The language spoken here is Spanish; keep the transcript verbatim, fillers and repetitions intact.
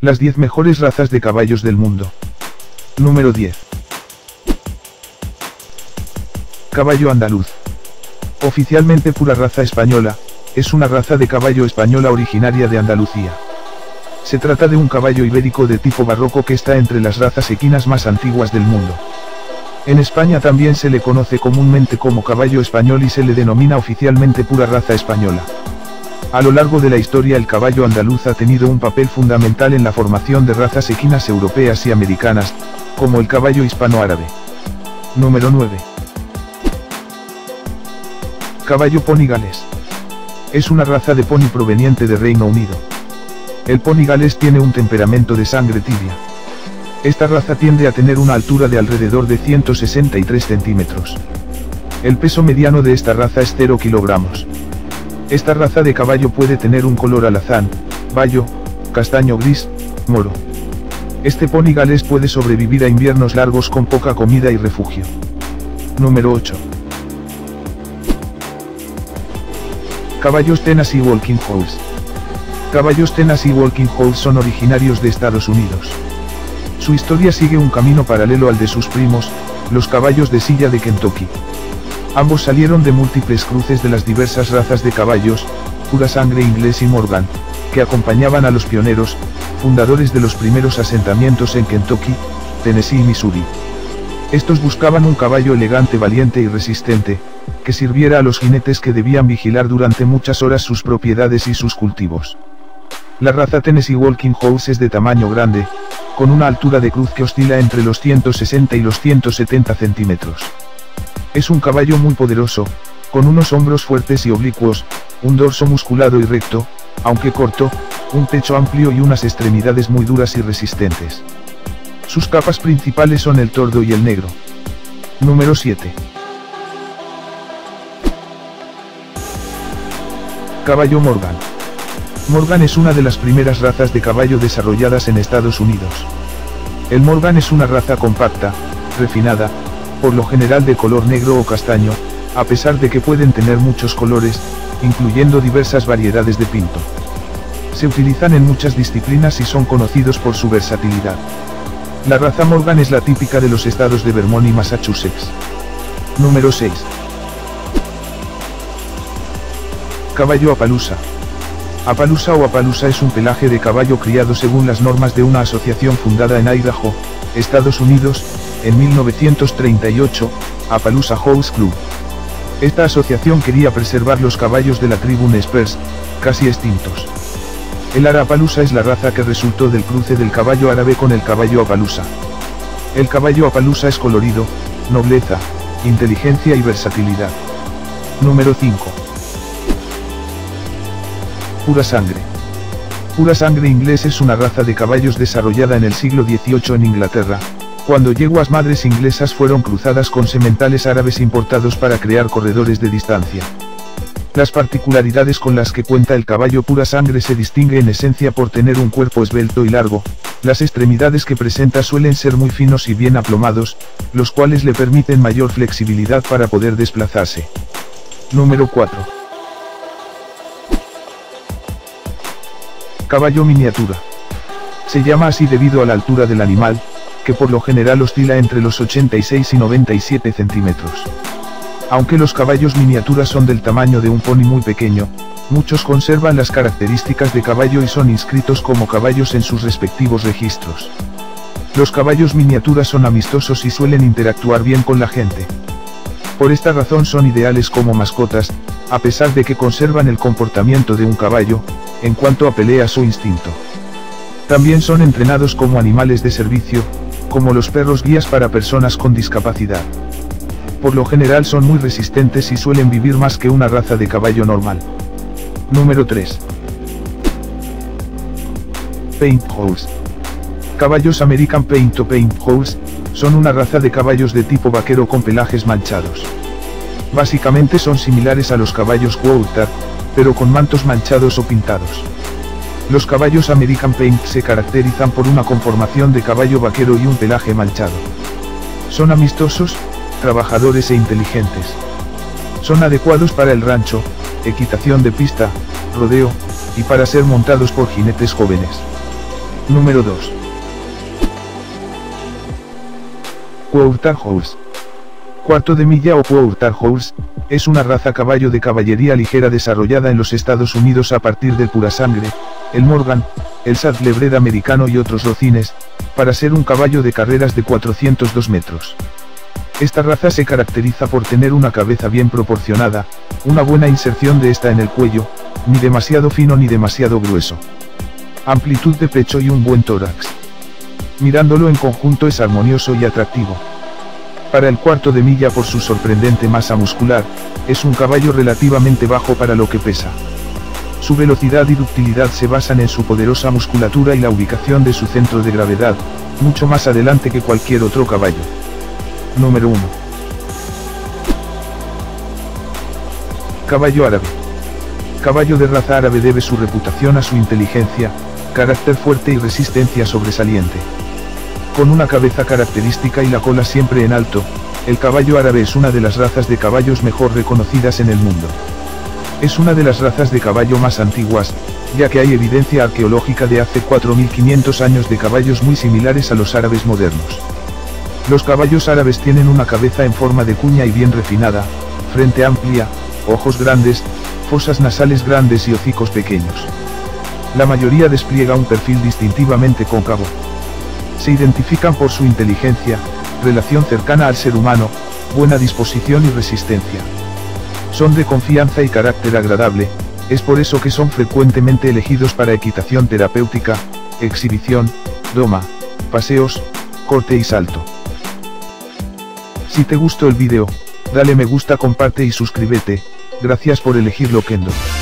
Las diez mejores razas de caballos del mundo. Número diez. Caballo andaluz. Oficialmente pura raza española, es una raza de caballo española originaria de Andalucía. Se trata de un caballo ibérico de tipo barroco que está entre las razas equinas más antiguas del mundo. En España también se le conoce comúnmente como caballo español y se le denomina oficialmente pura raza española. A lo largo de la historia el caballo andaluz ha tenido un papel fundamental en la formación de razas equinas europeas y americanas, como el caballo hispano-árabe. Número nueve. Caballo pony galés. Es una raza de pony proveniente de Reino Unido. El pony galés tiene un temperamento de sangre tibia. Esta raza tiende a tener una altura de alrededor de ciento sesenta y tres centímetros. El peso mediano de esta raza es cero kilogramos. Esta raza de caballo puede tener un color alazán, bayo, castaño gris, moro. Este pony galés puede sobrevivir a inviernos largos con poca comida y refugio. Número ocho. Caballos Tennessee Walking Horse. Caballos Tennessee Walking Horse son originarios de Estados Unidos. Su historia sigue un camino paralelo al de sus primos, los caballos de silla de Kentucky. Ambos salieron de múltiples cruces de las diversas razas de caballos, pura sangre inglés y Morgan, que acompañaban a los pioneros, fundadores de los primeros asentamientos en Kentucky, Tennessee y Missouri. Estos buscaban un caballo elegante, valiente y resistente, que sirviera a los jinetes que debían vigilar durante muchas horas sus propiedades y sus cultivos. La raza Tennessee Walking Horse es de tamaño grande, con una altura de cruz que oscila entre los ciento sesenta y los ciento setenta centímetros. Es un caballo muy poderoso, con unos hombros fuertes y oblicuos, un dorso musculado y recto, aunque corto, un pecho amplio y unas extremidades muy duras y resistentes. Sus capas principales son el tordo y el negro. Número siete. Caballo Morgan. Morgan es una de las primeras razas de caballo desarrolladas en Estados Unidos. El Morgan es una raza compacta, refinada, por lo general de color negro o castaño, a pesar de que pueden tener muchos colores, incluyendo diversas variedades de pinto. Se utilizan en muchas disciplinas y son conocidos por su versatilidad. La raza Morgan es la típica de los estados de Vermont y Massachusetts. Número seis. Caballo Appaloosa. Appaloosa o Appaloosa es un pelaje de caballo criado según las normas de una asociación fundada en Idaho, Estados Unidos, en mil novecientos treinta y ocho, Appaloosa Horse Club. Esta asociación quería preservar los caballos de la tribu Nez Perce, casi extintos. El Ara Appaloosa es la raza que resultó del cruce del caballo árabe con el caballo Appaloosa. El caballo Appaloosa es colorido, nobleza, inteligencia y versatilidad. Número cinco. Pura sangre. Pura sangre inglés es una raza de caballos desarrollada en el siglo dieciocho en Inglaterra, cuando yeguas madres inglesas fueron cruzadas con sementales árabes importados para crear corredores de distancia. Las particularidades con las que cuenta el caballo pura sangre se distingue en esencia por tener un cuerpo esbelto y largo, las extremidades que presenta suelen ser muy finos y bien aplomados, los cuales le permiten mayor flexibilidad para poder desplazarse. Número cuatro. Caballo miniatura. Se llama así debido a la altura del animal, que por lo general oscila entre los ochenta y seis y noventa y siete centímetros. Aunque los caballos miniaturas son del tamaño de un pony muy pequeño, muchos conservan las características de caballo y son inscritos como caballos en sus respectivos registros. Los caballos miniaturas son amistosos y suelen interactuar bien con la gente. Por esta razón son ideales como mascotas, a pesar de que conservan el comportamiento de un caballo, en cuanto a peleas o instinto. También son entrenados como animales de servicio, como los perros guías para personas con discapacidad. Por lo general son muy resistentes y suelen vivir más que una raza de caballo normal. Número tres. Paint Horse. Caballos American Paint o Paint Horse, son una raza de caballos de tipo vaquero con pelajes manchados. Básicamente son similares a los caballos Quarter, pero con mantos manchados o pintados. Los caballos American Paint se caracterizan por una conformación de caballo vaquero y un pelaje manchado. Son amistosos, trabajadores e inteligentes. Son adecuados para el rancho, equitación de pista, rodeo, y para ser montados por jinetes jóvenes. Número dos. Quarter Horse. Cuarto de milla o Quarter Horse, es una raza caballo de caballería ligera desarrollada en los Estados Unidos a partir del pura sangre, el Morgan, el Saddlebred americano y otros rocines, para ser un caballo de carreras de cuatrocientos dos metros. Esta raza se caracteriza por tener una cabeza bien proporcionada, una buena inserción de esta en el cuello, ni demasiado fino ni demasiado grueso. Amplitud de pecho y un buen tórax. Mirándolo en conjunto es armonioso y atractivo. Para el cuarto de milla por su sorprendente masa muscular, es un caballo relativamente bajo para lo que pesa. Su velocidad y ductilidad se basan en su poderosa musculatura y la ubicación de su centro de gravedad, mucho más adelante que cualquier otro caballo. Número uno. Caballo árabe. Caballo de raza árabe debe su reputación a su inteligencia, carácter fuerte y resistencia sobresaliente. Con una cabeza característica y la cola siempre en alto, el caballo árabe es una de las razas de caballos mejor reconocidas en el mundo. Es una de las razas de caballo más antiguas, ya que hay evidencia arqueológica de hace cuatro mil quinientos años de caballos muy similares a los árabes modernos. Los caballos árabes tienen una cabeza en forma de cuña y bien refinada, frente amplia, ojos grandes, fosas nasales grandes y hocicos pequeños. La mayoría despliega un perfil distintivamente cóncavo. Se identifican por su inteligencia, relación cercana al ser humano, buena disposición y resistencia. Son de confianza y carácter agradable, es por eso que son frecuentemente elegidos para equitación terapéutica, exhibición, doma, paseos, corte y salto. Si te gustó el vídeo, dale me gusta, comparte y suscríbete, gracias por elegir Loquendo.